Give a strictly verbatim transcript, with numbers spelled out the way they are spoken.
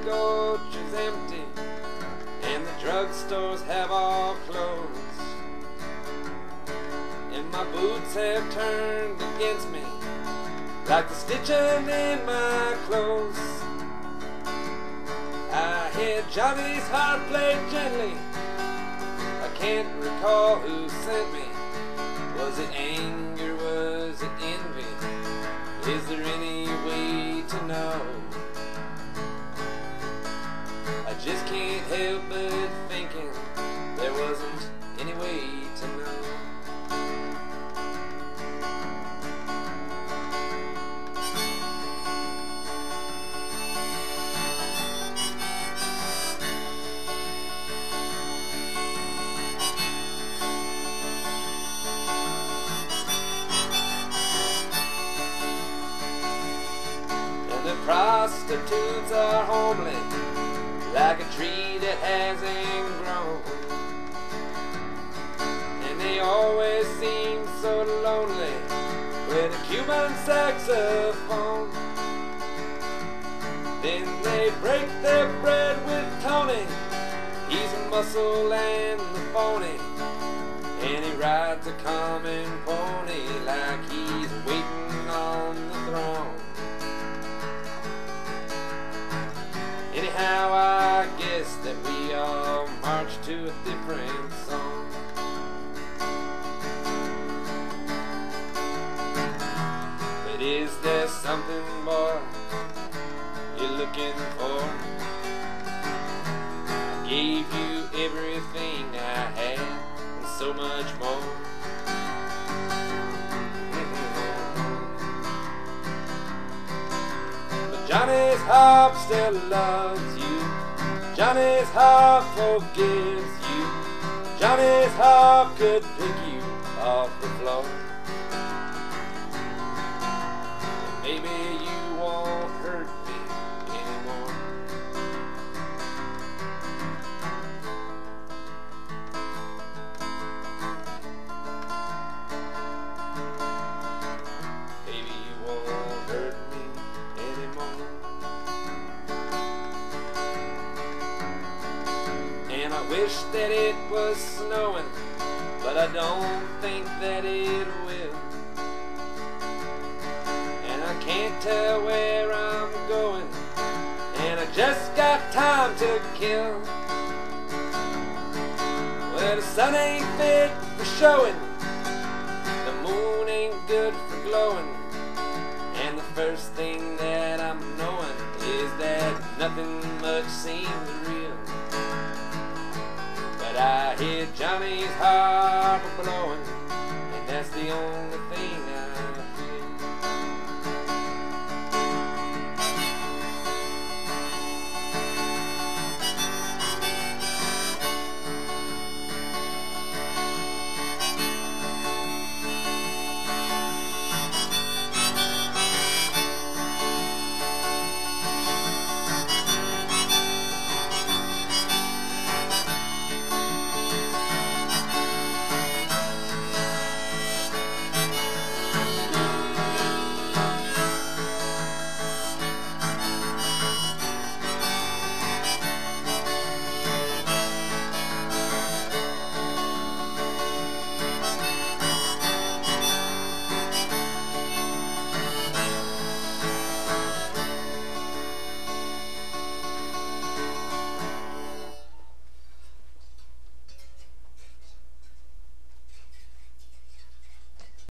Gulch is empty, and the drugstores have all closed, and my boots have turned against me like the stitching in my clothes. I hear Johnny's Harp play gently. I can't recall who sent me. Was it anger? Was it envy? Is there any way to know? I just can't help but thinking there wasn't any way to know. The prostitutes are homely, like a tree that hasn't grown, and they always seem so lonely with a Cuban saxiphone. Then they break their bread with Tony. He's a muscle and the phony, and he rides a common pony like he's waiting on the throne. Anyhow, I guess that we all march to a different song. But is there something more you're looking for? I gave you everything I had and so much more. Johnny's Harp still loves you. Johnny's Harp forgives you. Johnny's Harp could pick you off the floor. And maybe you won't hurt me anymore. Maybe you won't hurt me anymore. And I wish that it was snowing, but I don't think that it will. And I can't tell where I'm going, and I just got time to kill. Well, the sun ain't fit for showing, the moon ain't good for glowing, and the first thing that I'm knowing is that nothing much seems real. But I hear Johnny's harp blowing, and that's the only